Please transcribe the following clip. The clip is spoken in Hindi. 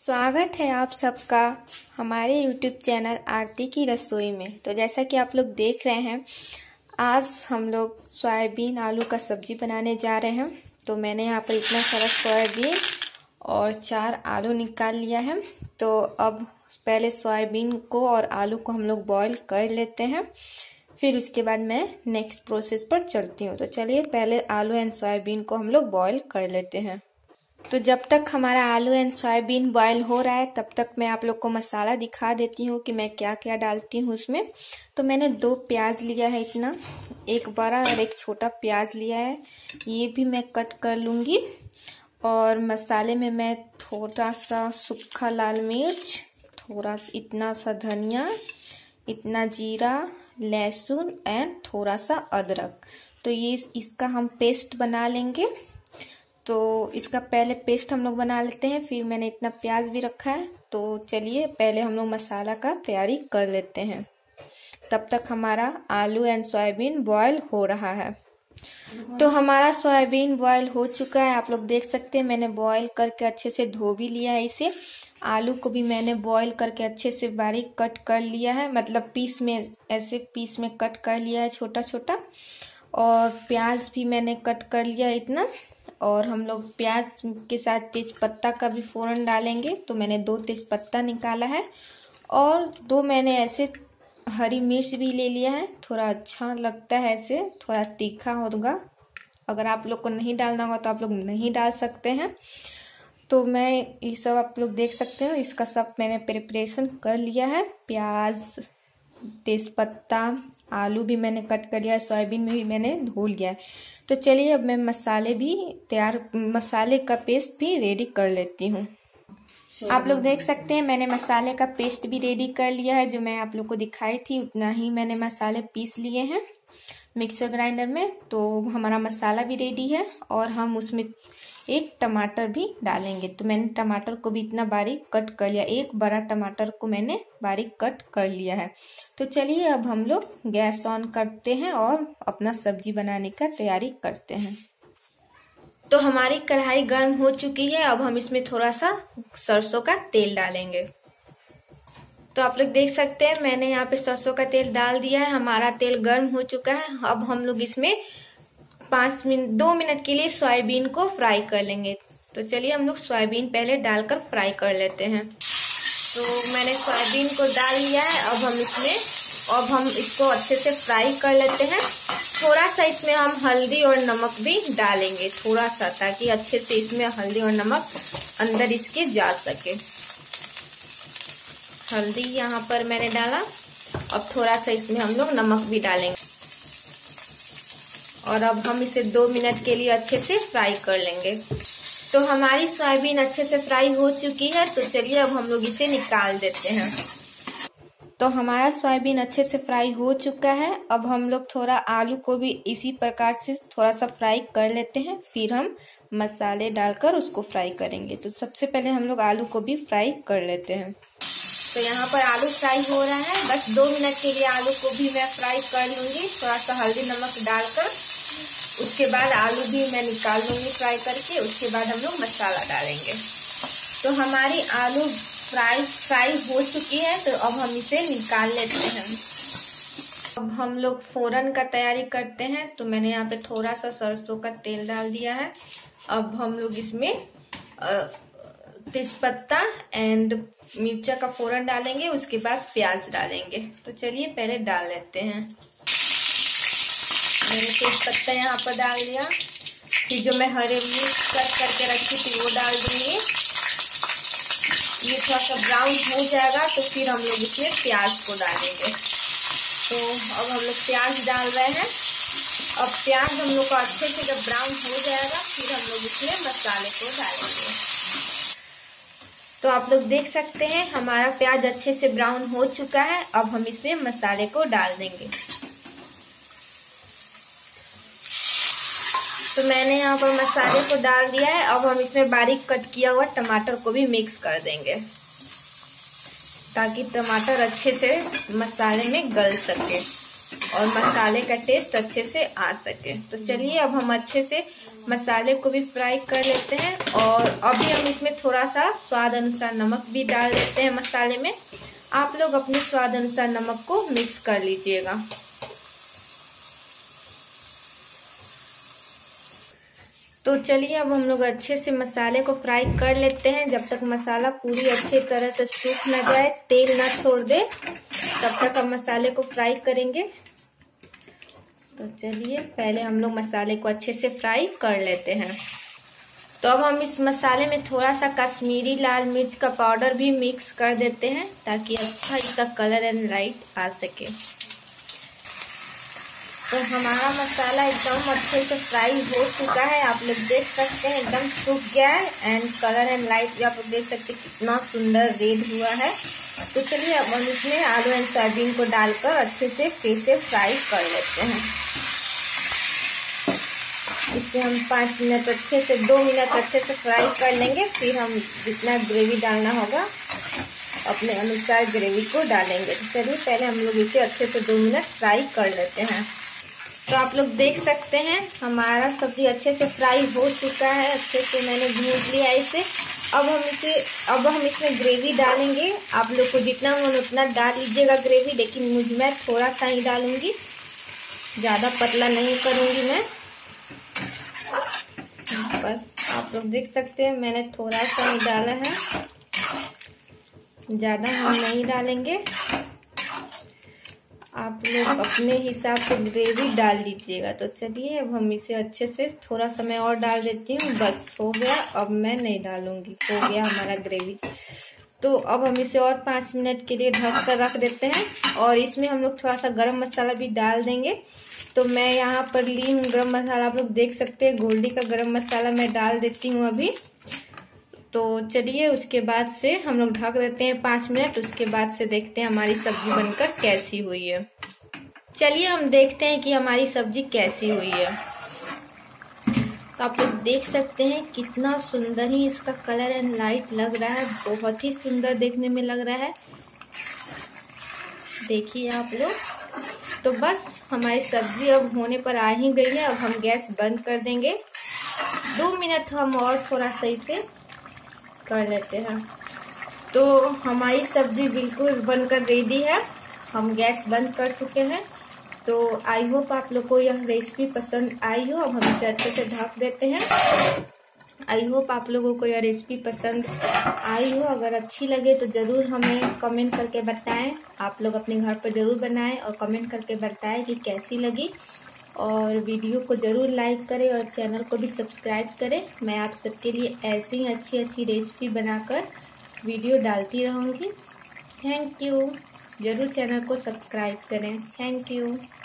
स्वागत है आप सबका हमारे YouTube चैनल आरती की रसोई में। तो जैसा कि आप लोग देख रहे हैं, आज हम लोग सोयाबीन आलू का सब्जी बनाने जा रहे हैं। तो मैंने यहाँ पर इतना सारा सोयाबीन और 4 आलू निकाल लिया है। तो अब पहले सोयाबीन को और आलू को हम लोग बॉईल कर लेते हैं, फिर उसके बाद मैं नेक्स्ट प्रोसेस पर चलती हूँ। तो चलिए पहले आलू एंड सोयाबीन को हम लोग बॉईल कर लेते हैं। तो जब तक हमारा आलू एंड सोयाबीन बॉयल हो रहा है, तब तक मैं आप लोग को मसाला दिखा देती हूँ कि मैं क्या क्या डालती हूँ उसमें। तो मैंने 2 प्याज लिया है, इतना एक बड़ा और एक छोटा प्याज लिया है, ये भी मैं कट कर लूँगी। और मसाले में मैं थोड़ा सा सूखा लाल मिर्च, थोड़ा इतना सा धनिया, इतना जीरा, लहसुन एंड थोड़ा सा अदरक। तो ये इसका हम पेस्ट बना लेंगे। तो इसका पहले पेस्ट हम लोग बना लेते हैं, फिर मैंने इतना प्याज भी रखा है। तो चलिए पहले हम लोग मसाला का तैयारी कर लेते हैं, तब तक हमारा आलू एंड सोयाबीन बॉयल हो रहा है। तो हमारा सोयाबीन बॉयल हो चुका है, आप लोग देख सकते हैं। मैंने बॉयल करके अच्छे से धो भी लिया है इसे। आलू को भी मैंने बॉयल करके अच्छे से बारीक कट कर लिया है, मतलब पीस में, ऐसे पीस में कट कर लिया है छोटा छोटा। और प्याज भी मैंने कट कर लिया इतना। और हम लोग प्याज के साथ तेज पत्ता का भी फोरन डालेंगे। तो मैंने 2 तेज पत्ता निकाला है और 2 मैंने ऐसे हरी मिर्च भी ले लिया है। थोड़ा अच्छा लगता है, ऐसे थोड़ा तीखा होगा। अगर आप लोग को नहीं डालना होगा तो आप लोग नहीं डाल सकते हैं। तो मैं ये सब आप लोग देख सकते हैं, इसका सब मैंने प्रिपरेशन कर लिया है। प्याज, तेज पत्ता, आलू भी मैंने कट कर लिया है, सोयाबीन में भी मैंने धो लिया है। तो चलिए अब मैं मसाले का पेस्ट भी रेडी कर लेती हूँ। आप लोग देख सकते हैं मैंने मसाले का पेस्ट भी रेडी कर लिया है। जो मैं आप लोग को दिखाई थी उतना ही मैंने मसाले पीस लिए हैं मिक्सर ग्राइंडर में। तो हमारा मसाला भी रेडी है और हम उसमें एक टमाटर भी डालेंगे। तो मैंने टमाटर को भी इतना बारीक कट कर लिया, एक बड़ा टमाटर को मैंने बारीक कट कर लिया है। तो चलिए अब हम लोग गैस ऑन करते हैं और अपना सब्जी बनाने का तैयारी करते हैं। तो हमारी कढ़ाई गर्म हो चुकी है, अब हम इसमें थोड़ा सा सरसों का तेल डालेंगे। तो आप लोग देख सकते हैं मैंने यहाँ पे सरसों का तेल डाल दिया है, हमारा तेल गर्म हो चुका है। अब हम लोग इसमें 2 मिनट के लिए सोयाबीन को फ्राई कर लेंगे। तो चलिए हम लोग सोयाबीन पहले डालकर फ्राई कर लेते हैं। तो मैंने सोयाबीन को डाल लिया है। अब हम इसको अच्छे से फ्राई कर लेते हैं। थोड़ा सा इसमें हम हल्दी और नमक भी डालेंगे, थोड़ा सा, ताकि अच्छे से इसमें हल्दी और नमक अंदर इसके जा सके। हल्दी यहाँ पर मैंने डाला। अब थोड़ा सा इसमें हम लोग नमक भी डालेंगे और अब हम इसे 2 मिनट के लिए अच्छे से फ्राई कर लेंगे। तो हमारी सोयाबीन अच्छे से फ्राई हो चुकी है। तो चलिए अब हम लोग इसे निकाल देते हैं। तो हमारा सोयाबीन अच्छे से फ्राई हो चुका है। अब हम लोग थोड़ा आलू को भी इसी प्रकार से थोड़ा सा फ्राई कर लेते हैं, फिर हम मसाले डालकर उसको फ्राई करेंगे। तो सबसे पहले हम लोग आलू को भी फ्राई कर लेते हैं। तो यहाँ पर आलू फ्राई हो रहा है, बस 2 मिनट के लिए आलू को भी मैं फ्राई कर लूंगी, थोड़ा सा हल्दी नमक डालकर। उसके बाद आलू भी मैं निकाल लूंगी फ्राई करके। उसके बाद हम लोग मसाला डालेंगे। तो हमारी आलू फ्राई हो चुकी है। तो अब हम इसे निकाल लेते हैं। अब हम लोग फोरन का तैयारी करते हैं। तो मैंने यहाँ पे थोड़ा सा सरसों का तेल डाल दिया है। अब हम लोग इसमें तेजपत्ता एंड मिर्चा का फोरन डालेंगे, उसके बाद प्याज डालेंगे। तो चलिए पहले डाल लेते हैं। मैंने तेजपत्ता यहाँ पर डाल दिया, फिर जो मैं हरे मिर्च कट करके रखी थी वो डाल दूंगी। ये थोड़ा सा ब्राउन हो जाएगा तो फिर हम लोग इसमें प्याज को डालेंगे। तो अब हम लोग प्याज डाल रहे हैं। अब प्याज हम लोग को अच्छे से जब ब्राउन हो जाएगा, फिर हम लोग इसमें मसाले को डालेंगे। तो आप लोग देख सकते हैं हमारा प्याज अच्छे से ब्राउन हो चुका है। अब हम इसमें मसाले को डाल देंगे। तो मैंने यहाँ पर मसाले को डाल दिया है। अब हम इसमें बारीक कट किया हुआ टमाटर को भी मिक्स कर देंगे, ताकि टमाटर अच्छे से मसाले में गल सके। और मसाले का टेस्ट अच्छे से आ सके। तो चलिए अब हम अच्छे से मसाले को भी फ्राई कर लेते हैं। और अभी हम इसमें थोड़ा सा स्वाद अनुसार नमक भी डाल देते हैं मसाले में। आप लोग अपने स्वाद अनुसार नमक को मिक्स कर लीजिएगा। तो चलिए अब हम लोग अच्छे से मसाले को फ्राई कर लेते हैं। जब तक मसाला पूरी अच्छी तरह से सूख ना जाए, तेल ना छोड़ दे, तब तक हम मसाले को फ्राई करेंगे। तो चलिए पहले हम लोग मसाले को अच्छे से फ्राई कर लेते हैं। तो अब हम इस मसाले में थोड़ा सा कश्मीरी लाल मिर्च का पाउडर भी मिक्स कर देते हैं ताकि अच्छा इसका कलर एंड लाइट आ सके। तो हमारा मसाला एकदम अच्छे से फ्राई हो चुका है, आप लोग देख सकते हैं एकदम सूख गया है एंड कलर एंड लाइट भी आप लोग देख सकते हैं कितना सुंदर रेड हुआ है। तो चलिए अब हम इसमें आलू एंड सोयाबीन को डालकर अच्छे से फिर से फ्राई कर लेते हैं। इसे हम 5 मिनट अच्छे से 2 मिनट अच्छे से फ्राई कर लेंगे। फिर हम जितना ग्रेवी डालना होगा अपने अनुसार ग्रेवी को डालेंगे। तो चलिए पहले हम लोग इसे अच्छे से 2 मिनट फ्राई कर लेते हैं। तो आप लोग देख सकते हैं हमारा सब्जी अच्छे से फ्राई हो चुका है, अच्छे से मैंने भून लिया इसे। अब हम इसमें ग्रेवी डालेंगे। आप लोग को जितना मन उतना डाल लीजिएगा ग्रेवी, लेकिन मैं थोड़ा सा ही डालूंगी, ज़्यादा पतला नहीं करूंगी मैं। बस आप लोग देख सकते हैं मैंने थोड़ा सा ही डाला है, ज़्यादा हम नहीं डालेंगे। आप लोग अपने हिसाब से ग्रेवी डाल लीजिएगा। तो चलिए अब हम इसे अच्छे से थोड़ा सा मैं और डाल देती हूँ। बस हो गया, अब मैं नहीं डालूंगी, हो गया हमारा ग्रेवी। तो अब हम इसे और 5 मिनट के लिए ढक कर रख देते हैं। और इसमें हम लोग थोड़ा सा गरम मसाला भी डाल देंगे। तो मैं यहाँ पर ली हूँ गरम मसाला, आप लोग देख सकते हैं गोल्डी का गरम मसाला मैं डाल देती हूँ अभी। तो चलिए उसके बाद से हम लोग ढक देते हैं 5 मिनट। उसके बाद से देखते हैं हमारी सब्जी बनकर कैसी हुई है। चलिए हम देखते हैं कि हमारी सब्जी कैसी हुई है। तो आप लोग देख सकते हैं कितना सुंदर ही इसका कलर एंड लाइट लग रहा है, बहुत ही सुंदर देखने में लग रहा है। देखिए आप लोग। तो बस हमारी सब्जी अब होने पर आ ही गई है। अब हम गैस बंद कर देंगे। 2 मिनट हम और थोड़ा सही से कर लेते हैं। तो हमारी सब्जी बिल्कुल बनकर रेडी है, हम गैस बंद कर चुके हैं। तो आई होप आप लोग को यह रेसिपी पसंद आई हो। अब हम इसे अच्छे से ढक देते हैं। आई होप आप लोगों को यह रेसिपी पसंद आई हो। अगर अच्छी लगे तो ज़रूर हमें कमेंट करके बताएं। आप लोग अपने घर पर ज़रूर बनाएं और कमेंट करके बताएं कि कैसी लगी। और वीडियो को ज़रूर लाइक करें और चैनल को भी सब्सक्राइब करें। मैं आप सबके लिए ऐसी ही अच्छी अच्छी रेसिपी बनाकर वीडियो डालती रहूँगी। Thank you. ज़रूर चैनल को सब्सक्राइब करें। Thank you.